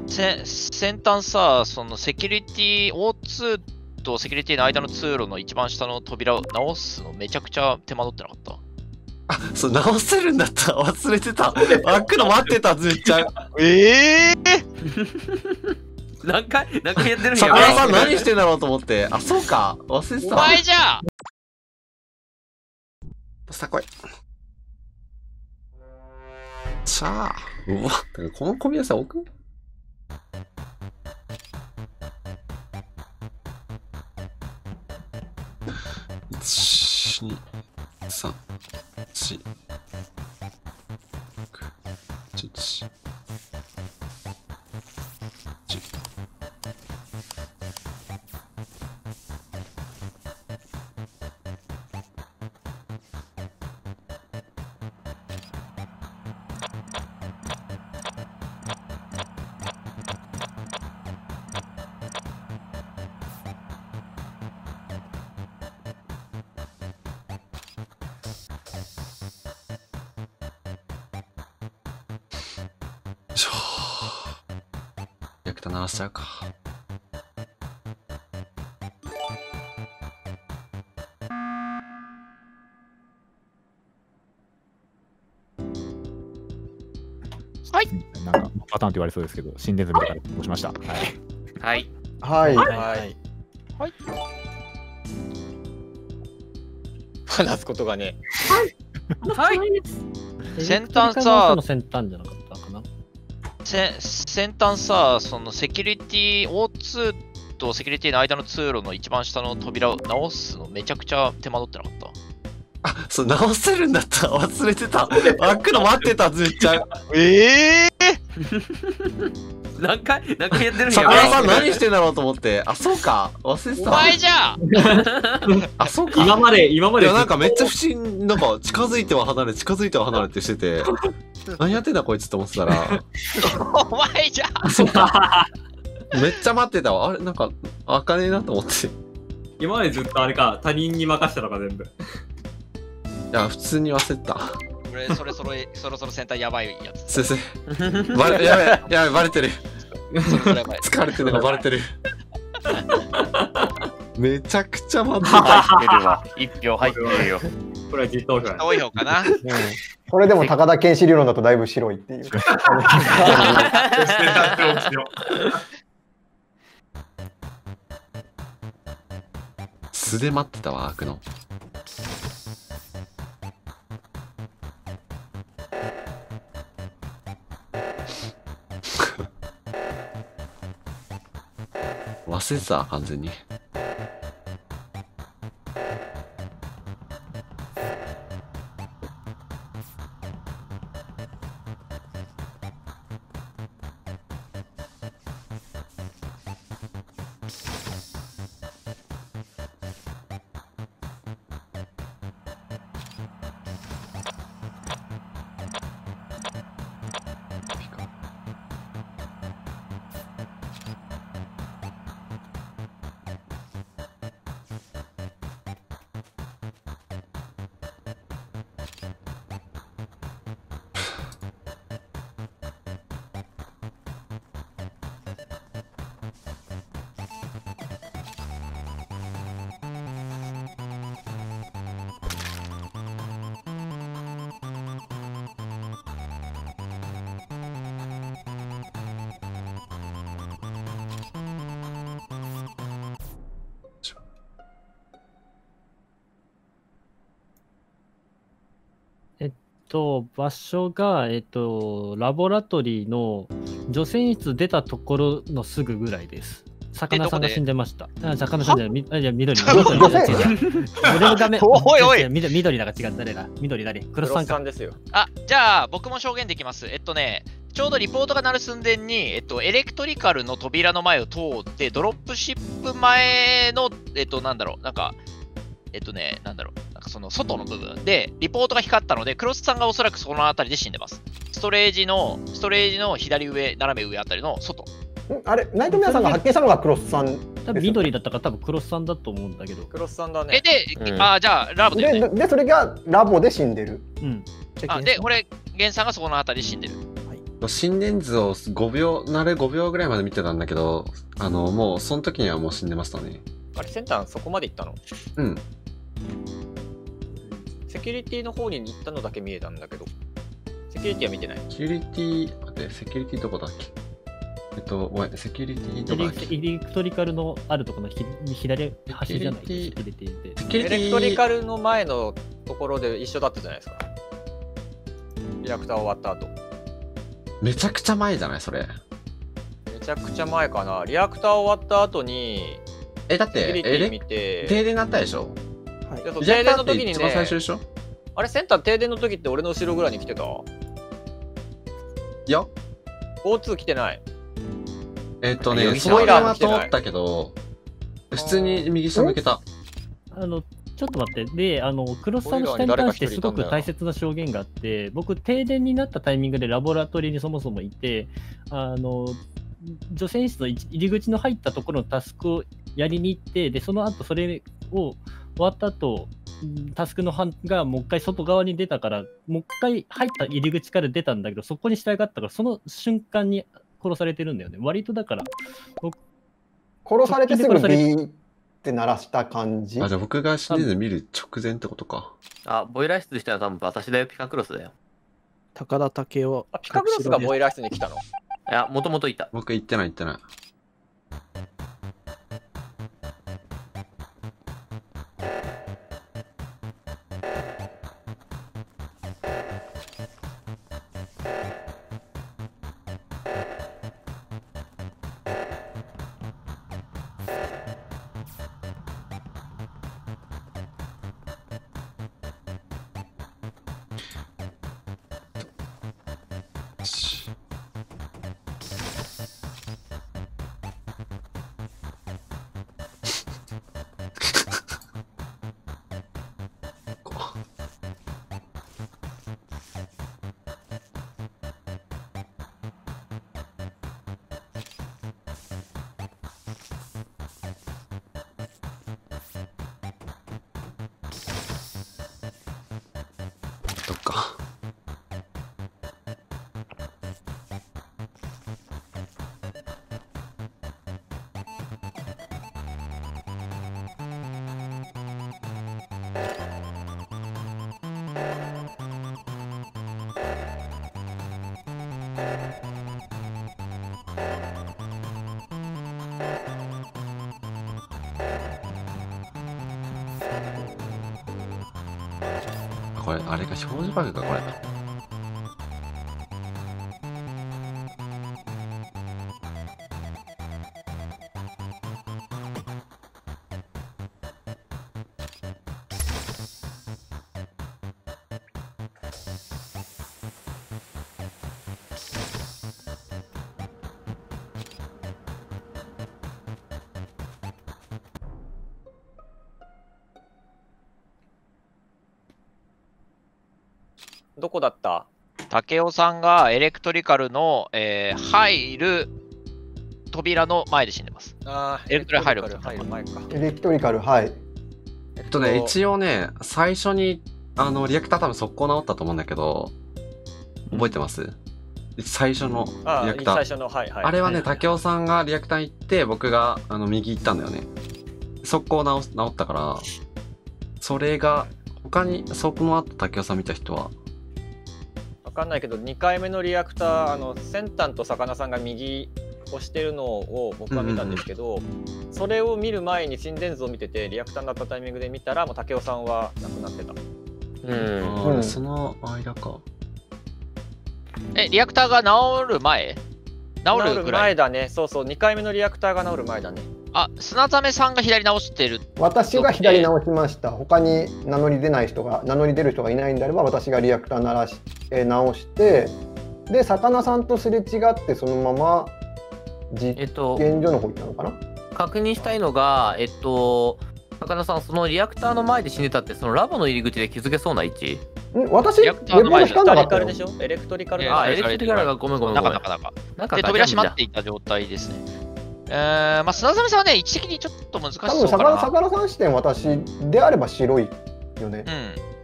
先端さ、そのセキュリティ、O2 とセキュリティの間の通路の一番下の扉を直すのめちゃくちゃ手間取ってなかった？ そう、直せるんだったら忘れてた。開くの待ってた、ずっちゃん。 何回やってるんや。 魚さん何してんだろうと思って。あ、そうか。忘れてた。 お前じゃさあ来い。しゃあ。うわ、この組み合わせ多く？1、2、3、4、6、7、10。役立鳴らしちゃうか。 はい。 なんかパターンって言われそうですけど、心電図見たから押しました。はい。 はいはい。 はいはい。 話すことがね。 はい。 先端さ、 先端じゃなかったかな。 先端さ、そのセキュリティ、O2 とセキュリティの間の通路の一番下の扉を直すのめちゃくちゃ手間取ってなかった？ あ、そう、直せるんだったら忘れてた。開くの待ってた、ずっちゃん。 何回やってるんや。 魚さん何してんだろうと思って。あ、そうか。忘れてた。 お前じゃあ、そうか。 今まで。 いや、なんかめっちゃ不審、なんか近づいては離れ、近づいては離れってしてて、何やってんだこいつと思ってたら、 お前じゃあ、そうか。めっちゃ待ってたわ。あれ、なんか、開かねえなと思って。い今までずっとあれか、他人に任したのか全部。 や、普通に忘れてた。 俺、そろそろ先端やばいやつ。 先生。やべ、バレてる。 そろそろやばい。 疲れてるのがバレてる。めちゃくちゃ待って入た。 ってるわ。1票入ってるよ。 これは実投票や。 多い票かな。 これでも高田健志理論だとだいぶ白いっていう。 素で待ってたわ、開くの。忘れてた、完全に。 場所が、ラボラトリーの除染室出たところのすぐぐらいです。魚さんが死んでました。あ、魚さんじゃない、緑。俺の画面。 おいおい。 緑だが違う、誰だ？緑誰？クロスさんか。 ですよ。 あ、じゃあ僕も証言できます。ちょうどリポートが鳴る寸前に、エレクトリカルの扉の前を通って、ドロップシップ前の、なんだろう、なんかその外の部分で、リポートが光ったので、クロスさんがおそらくその辺りで死んでます。ストレージの左上、斜め上あたりの外。 あれ、ナイトメアさんが発見したのがクロスさん。 多分緑だったから多分クロスさんだと思うんだけど。 クロスさんだね。 じゃあラボで、 で、それがラボで死んでる。 うん。 で、これ、ゲンさんがそこの辺りで死んでる。 心電図を5秒、5秒ぐらいまで見てたんだけど、もう、その時にはもう死んでましたね。 あれ、センターそこまで行ったの？ うん。 セキュリティの方に行ったのだけ見えたんだけど。セキュリティは見てない。 セキュリティ、待って、セキュリティどこだっけ？ごめん、セキュリティどこだっけ？ エレクトリカルのあるところの左端じゃない？セキュリティで。 エレクトリカルの前のところで一緒だったじゃないですか。リアクター終わった後。 めちゃくちゃ前じゃないそれ。 めちゃくちゃ前かな。リアクター終わった後に、 だって、停電なったでしょ？ はい。停電の時にね、 一番最初でしょ？ あれ、センター停電の時って俺の後ろぐらいに来てた？いや。 GO2 来てない。 その辺は通ったけど、普通に右下向けた。 ちょっと待って、で、クロスさんの視点に関してすごく大切な証言があって、僕、停電になったタイミングでラボラトリーにそもそもいて、除染室の入り口の入ったところのタスクをやりに行って、で、その後それを終わった後、タスクの班がもう一回外側に出たから、もう一回入った入り口から出たんだけど、そこに死体があったから、その瞬間に殺されてるんだよね。割とだから、 殺されてすぐビーって鳴らした感じ？ じゃあ僕がシリーズ見る直前ってことか。 ボイラー室したら多分私だよ、ピカクロスだよ。 高田武雄。 ピカクロスがボイラー室に来たの？いや、もともといた。 僕行ってない。どっか。これ、あれか、表示バグか、これ。 どこだった？ 竹雄さんがエレクトリカルの、入る扉の前で死んでます。エレクトリカル入る前か。 エレクトリカル、はい。 一応ね、最初に、リアクター多分速攻直ったと思うんだけど、覚えてます？最初のリアクター。 最初の、はいはい。 あれはね、竹雄さんがリアクター行って、僕が右行ったんだよね。速攻直ったから、それが、他に、その後竹雄さん見た人はわかんないけど、2回目のリアクター、先端と魚さんが右押してるのを僕は見たんですけど、それを見る前に心電図を見てて、リアクターになったタイミングで見たら、もう竹雄さんは亡くなってた。 その間か。 リアクターが治る前？治るぐらい前だね。そうそう、2回目のリアクターが治る前だね。 砂ザメさんが左直してる。 私が左直しました。他に名乗り出る人がいないんであれば、私がリアクター直して、で、魚さんとすれ違って、そのまま実験所の方行ったのかな？ 確認したいのが、魚さん、そのリアクターの前で死んでたって、そのラボの入り口で気づけそうな位置？ 私、レポートしたんなかったよ。 エレクトリカルエレクトリカルがごめん。なか。で、扉閉まっていた状態ですね。砂ザメさんはね、位置的にちょっと難しそうかな。 多分、魚さん視点、私であれば白いよね。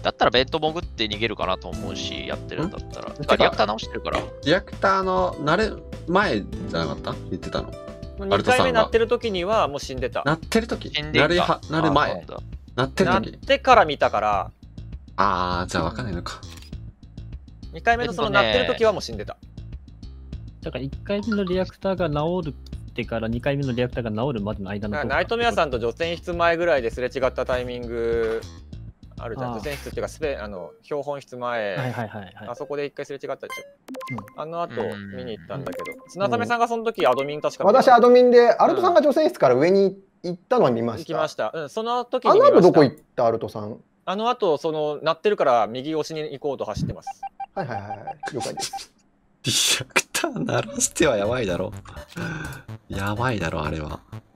だったらベッド潜って逃げるかなと思うし、やってるんだったら。 てかリアクター直してるから。 リアクターの慣れ前じゃなかった言ってたの。 2回目鳴ってる時にはもう死んでた。 鳴ってる時死んでいた鳴る前。 あ、 鳴ってる鳴っ時。 てから見たから、 ああ、じゃあ分かんないのか。 2回目のその鳴ってる時はもう死んでた。 だから1回目のリアクターが治るってから2回目のリアクターが治るまでの間のとこナイトメアさんと除染室前ぐらいですれ違ったタイミングあるじゃん。除染室っていうか標本室前、 はいはいはいはい。 あそこで1回すれ違ったでしょ。あの後うん見に行ったんだけど、砂亀さんがその時アドミン確か私アドミンで、アルトさんが除染室から上に行ったのは見ました。 行きました。うん、その時あのに見ました。 後どこ行ったアルトさん。 あの後その鳴ってるから右押しに行こうと走ってます。 はいはいはい、了解です。 リアクター鳴らしてはやばいだろ。やばいだろ、あれは。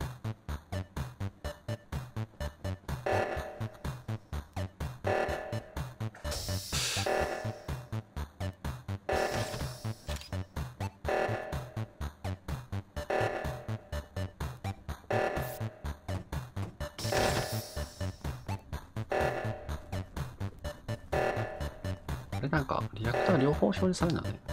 あれなんか、リアクター両方表示されないね。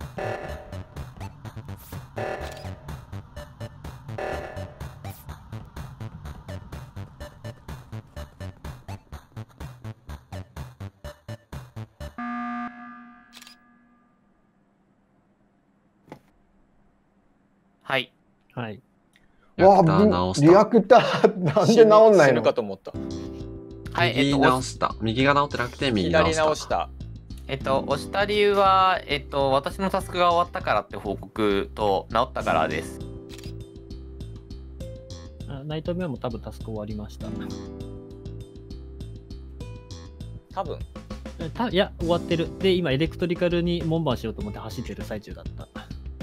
はい。 はい。 リアクター直した。 リアクターなんで治んない死ぬの？ かと思った。 はい、 右直した。右が直ってなくて右左直し。 直したた。 押した理由は、私のタスクが終わったからって報告と、治ったからです。 ナイトメアも多分タスク終わりました。 多分。 いや、終わってる。で、今、エレクトリカルに門番しようと思って走ってる最中だった。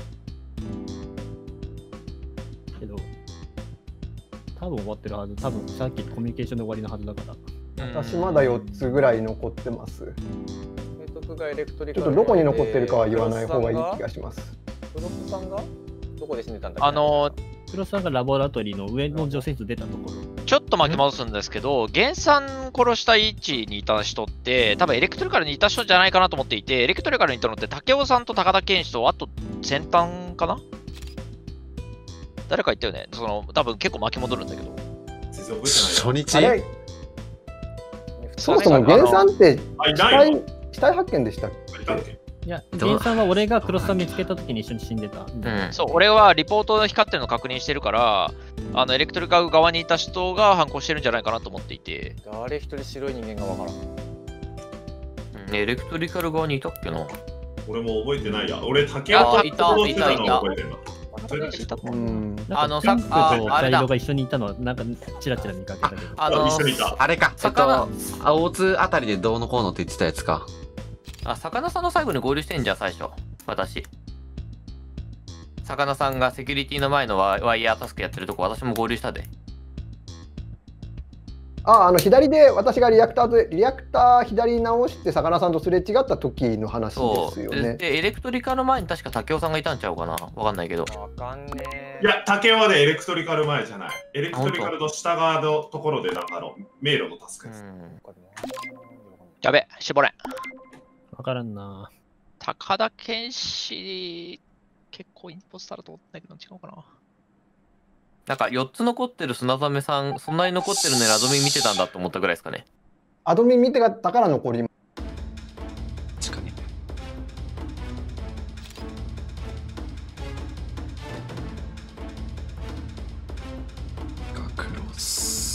けど、多分終わってるはず。多分さっきコミュニケーションで終わりのはずだから。 私まだ4つぐらい残ってます。 がエレクトリカルちょっとどこに残ってるかは言わない方がいい気がします。 クロスさんがどこで死んでたんだっけ？ クロスさんがラボラトリーの上の除染室出たところ。 ちょっと巻き戻すんですけど、原産殺した位置にいた人って、多分エレクトリカルにいた人じゃないかなと思っていて、エレクトリカルにいたのって武雄さんと高田健志と、あと先端かな？誰か言ったよね。多分結構巻き戻るんだけど。 初日？ あれそもそも原産って死体発見でしたっけ？ いや、原産は俺がクロスさん見つけた時に一緒に死んでた。 そう、俺はリポートの光ってるの確認してるから、エレクトリカル側にいた人が反抗してるんじゃないかなと思っていて。 誰一人白い人間がわからん。 エレクトリカル側にいたっけな？ 俺も覚えてないや。俺、竹雄いた。 の覚えてるな。 ピンクと茶色が一緒にいたのはなんかチラチラ見かけたけど。 あれか。大津あたりでどうのこうのって言ってたやつか。 魚さんの最後に合流してんじゃん、最初。私。魚さんがセキュリティの前のワイヤータスクやってるとこ、私も合流したで。 左で私がリアクター左直して魚さんとすれ違った時の話ですよね。 で、エレクトリカル前に確か武雄さんがいたんちゃうかな？わかんないけど。 わかんねえ。 いや、竹雄はね、エレクトリカル前じゃない。エレクトリカルの下側のところで、迷路のタスクです。 やべ、絞れん。 わからんな。 高田健志、結構インポスターだと思ったけど違うかな。 なんか4つ残ってる砂ザメさん、そんなに残ってるのにアドミン見てたんだと思ったぐらいですかね。 アドミン見てたから残ります。 確かに。クロス。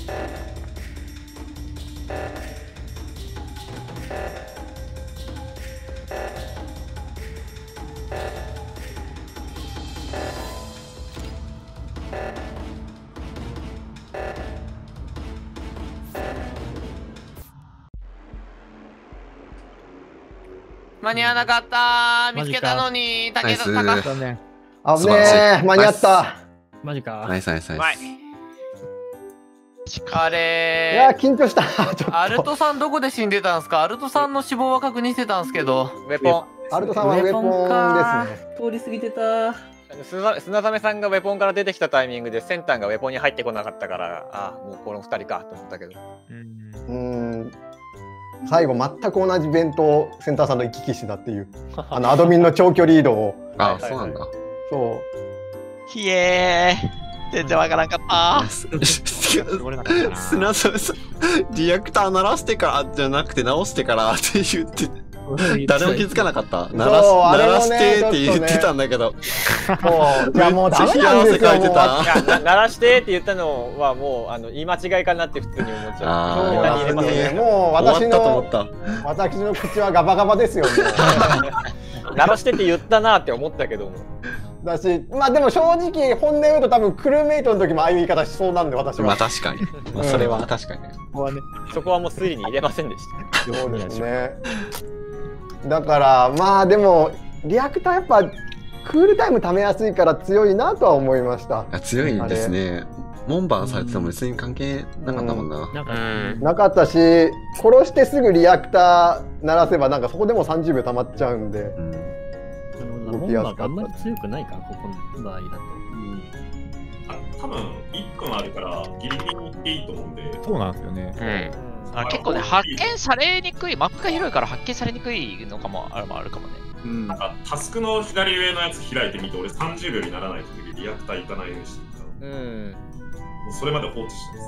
間に合わなかったー。見つけたのに、 ナイス高だね。 あぶね素晴らしいえ、間に合った。 マジか。 ナイスナイスナイス。 あいやれー、緊張した。ちょっとアルトさんどこで死んでたんすか？アルトさんの死亡は確認してたんすけど。 ウェポン。 アルトさんはウェポンですね。 通り過ぎてた。 砂ザメさんがウェポンから出てきたタイミングでセンターがウェポンに入ってこなかったから、あもうこの2人かと思ったけど。 最後全く同じ弁当をセンターさんと行き来してたっていうアドミンの長距離移動を。 あ、そうなんだ。 そひえー。全然わからんかった。 砂添さん、リアクター鳴らしてからじゃなくて直してからって言って誰も気づかなかった鳴らしてって言ってたんだけど、 いやもうダメなんですよ。 鳴らしてって言ったのはもう言い間違いかなって普通に思っちゃう。 もう私の口はガバガバですよ。 鳴らしてって言ったなって思ったけども。 だし、まあでも正直本音言うと多分クルーメイトの時もああいう言い方しそうなんで私は。 まあ確かに。まあそれは確かに。 そこはもう推理に入れませんでした。 そうですね。だからまあでもリアクターやっぱクールタイム貯めやすいから強いなとは思いました。 強いんですね。門番されてても別に関係なかったもんな。 なかったし、殺してすぐリアクター鳴らせばなんかそこでも30秒溜まっちゃうんで。 門番があんまり強くないか、ここの場合だと。 多分1分あるからギリギリに行っていいと思うんで。 そうなんですよね。 結構ね、発見されにくい、マップが広いから発見されにくいのかもあるかもね。 なんかタスクの左上のやつ開いてみて、俺30秒にならないときリアクター行かないようにしてた。もうそれまで放置してます。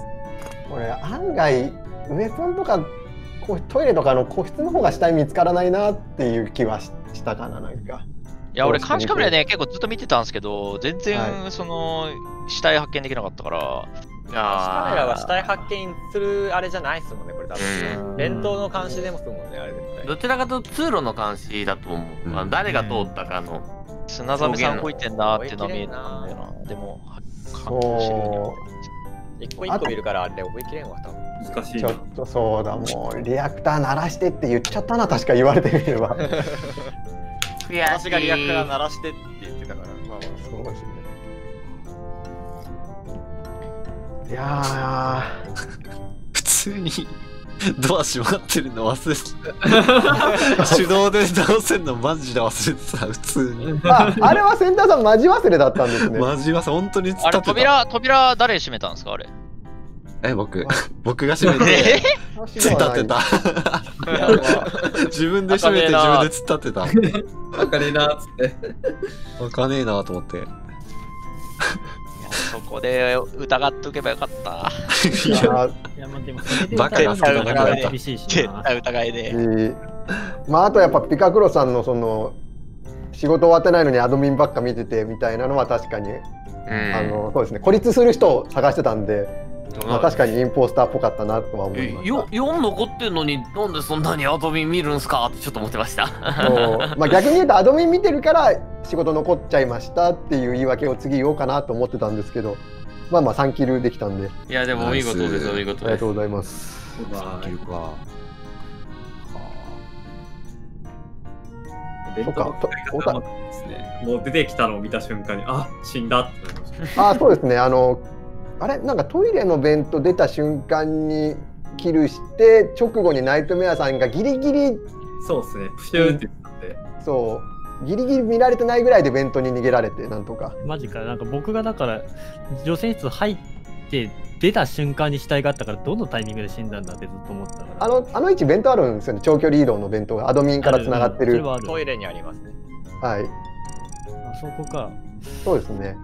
これ案外ウェポンとかトイレとかの個室の方が死体見つからないなっていう気はしたかな、なんか。 いや、俺監視カメラね、結構ずっと見てたんですけど、全然その死体発見できなかったから。 監視カメラは死体発見するあれじゃないっすもんね、これ多分。弁当の監視でもするもんね、あれ絶対。 どちらかというと通路の監視だと思う。誰が通ったかの。 砂ザメさん動いてんなーっていうのは見えたんだよな。でも、 一個一個見るからあれ覚えきれんわ、多分。 難しい。 ちょっとそうだ、もうリアクター鳴らしてって言っちゃったな、確か言われてみれば。 私がリアクター鳴らしてって言ってたから、まあまあそうですね。いや普通にドア閉まってるの忘れてた。手動で直せるのマジで忘れてた、普通に。 あれはセンターさんマジ忘れだったんですね。 マジ忘れ、本当にあれ扉誰閉めたんですかあれ。 僕が閉めて突っ立ってた。自分で閉めて自分で突っ立ってた。 開かねえなっつって。 開かねえなと思って。 そこで疑っとけばよかった。 いや、まあでもそれでバカが少なくなった厳しいしな。 疑いで。 まああとやっぱピカクロさんのその仕事終わってないのにアドミンばっか見ててみたいなのは確かにそうですね、孤立する人を探してたんで、まあ確かにインポスターっぽかったなとは思いました。 4残ってんのになんでそんなにアドミン見るんすかってちょっと思ってました。 まあ逆に言うとアドミン見てるから仕事残っちゃいましたっていう言い訳を次言おうかなと思ってたんですけど、まあまあ3キルできたんで。 いやでもお見事です、お見事です。 ありがとうございます。 3キルか。 そうか、もう出てきたのを見た瞬間に、あ、死んだって思いました。 あ、そうですね。あれなんかトイレの弁当出た瞬間にキルして直後にナイトメアさんがギリギリそうですね、プシューって言ったんで、 そうギリギリ見られてないぐらいで弁当に逃げられてなんとか。 マジか、なんか僕がだから女性室入って出た瞬間に死体があったからどのタイミングで死んだんだってずっと思ってたから、 あの位置弁当あるんですよね。長距離移動の弁当がアドミンからつながってる。 トイレにありますね。 はい。 あそこか。 そうですね。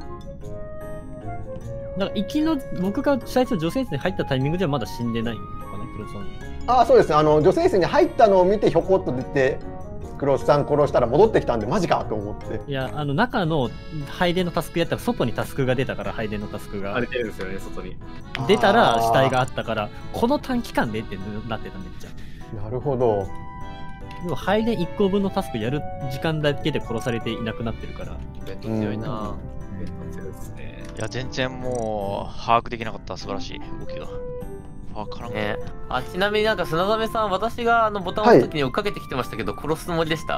なんか行きの僕が最初女性室に入ったタイミングではまだ死んでないのかな、黒さん。 あ、そうですね。女性室に入ったのを見てひょこっと出てっクロスさん殺したら戻ってきたんでマジかと思って。 いや、中の配電のタスクやったら外にタスクが出たから、配電のタスクがあれ出るんですよね、外に出たら死体があったから、この短期間でってなってた。めっちゃなるほど。 でも配電1個分のタスクやる時間だけで殺されていなくなってるから。 ベッド強いな。 ベッド強いですね。 いや、全然もう把握できなかった。素晴らしい動きが。わからんね。 ちなみになんか砂亀さん、私がボタンを押す時に追っかけてきてましたけど、殺すつもりでした。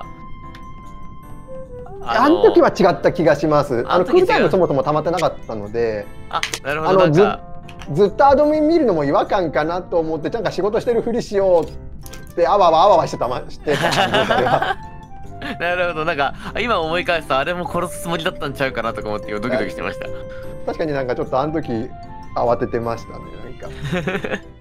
あの時は違った気がします。クールタイムそもそも溜まってなかったので。 なるほど。 ずっとアドミン見るのも違和感かなと思って、なんか仕事してるふりしようってあわわしてた状態は。 なるほど。なんか今思い返すとあれも殺すつもりだったんちゃうかなとか思ってドキドキしてました。 確かになんかちょっとあの時慌ててましたね、なんか。